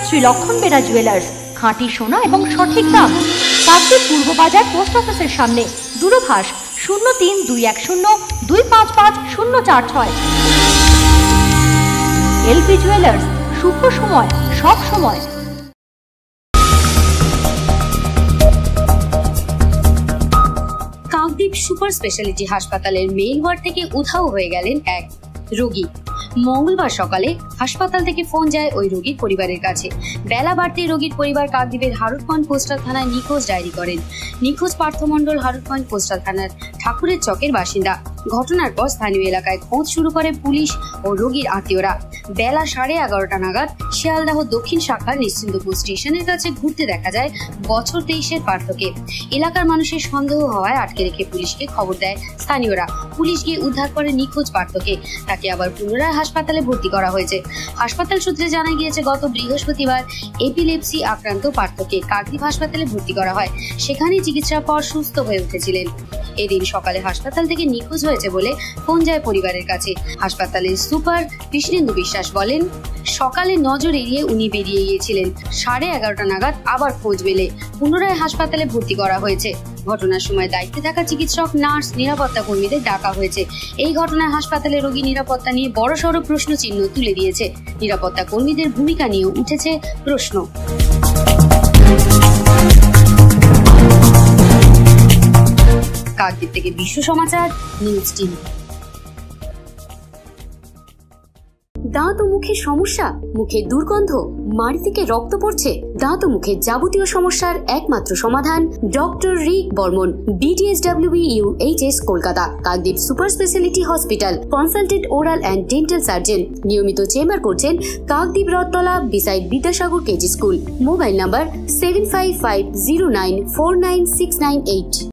শ্রী লক্ষণ বেরা জুয়েলার্স, খাঁটি সোনা এবং সঠিক দাম। কাকদ্বীপ পূর্ব বাজার পোস্ট অফিসের সামনে। দূরভাষ 03-210-255-046। এলপি জুয়েলার্স, শুভ সময় সব সময়। কাকদ্বীপ সুপার স্পেশালিটি হাসপাতালের মেইন ওয়ার্ড থেকে উধাও হয়ে গেলেন এক রোগী। মঙ্গলবার সকালে হাসপাতাল থেকে ফোন যায় ওই রোগীর পরিবারের কাছে। বেলা বাড়তেই রোগীর পরিবার কাকদ্বীপের হারুট পয়েন্ট কোস্টাল থানায় নিখোঁজ ডায়েরি করেন। নিখোঁজ পার্থমণ্ডল হারুট পয়েন্ট কোস্টাল থানার ঠাকুরের চকের বাসিন্দা। ঘটনার পর স্থানীয় এলাকায় খোঁজ শুরু করে পুলিশ ও রোগীর আত্মীয়রা। বেলা 11:30 নাগাদ শিয়ালদাহ দক্ষিণ শাখার নিশ্চিন্তপুর স্টেশনের কাছে ঘুরতে দেখা যায় বছর 23-এর পার্থকে। এলাকার মানুষের সন্দেহ হওয়ায় আটকে রেখে পুলিশকে খবর দেয় স্থানীয়রা। পুলিশ গিয়ে উদ্ধার করে নিখোঁজ পার্থকে। তাকে আবার পুনরায় হাসপাতালে ভর্তি করা হয়েছে। হাসপাতাল সূত্রে জানা গিয়েছে, গত বৃহস্পতিবার এপিলেপসি আক্রান্ত পার্থকে কাকদ্বীপ হাসপাতালে ভর্তি করা হয়। সেখানে চিকিৎসার পর সুস্থ হয়ে উঠেছিলেন। এদিন সকালে হাসপাতাল থেকে নিখোঁজ হয়েছে বলে ফোন যায় পরিবারের কাছে। হাসপাতালের সুপার কৃষ্ণেন্দু বিশ্বাস বলেন, সকালে নজর এড়িয়ে উনি বেরিয়ে গিয়েছিলেন। 11:30 নাগাদ আবার খোঁজ মেলে, পুনরায় হাসপাতালে ভর্তি করা হয়েছে। ঘটনার সময় দায়িত্বে থাকা চিকিৎসক, নার্স, নিরাপত্তা কর্মীদের ডাকা হয়েছে। এই ঘটনায় হাসপাতালে রোগী নিরাপত্তা নিয়ে বড়সড় প্রশ্ন চিহ্ন তুলে দিয়েছে। নিরাপত্তা কর্মীদের ভূমিকা নিয়েও উঠেছে প্রশ্ন। কাকদ্বীপ থেকে বিশ্ব সমাচার নিউজ টিম। দাঁত ও মুখের সমস্যা, মুখের দুর্গন্ধ, মাড়ি থেকে রক্ত পড়ছে, দাঁত ও মুখের যাবতীয় সমস্যার একমাত্র সমাধান doctor Rik Barman, BDSWEUHS Kolkata, Kakdwip super speciality hospital, consultant oral and dental surgeon. নিয়মিত চেম্বার করছেন Kakdwip Rathtala beside Vidyasagar KG school. Mobile number 7550949698।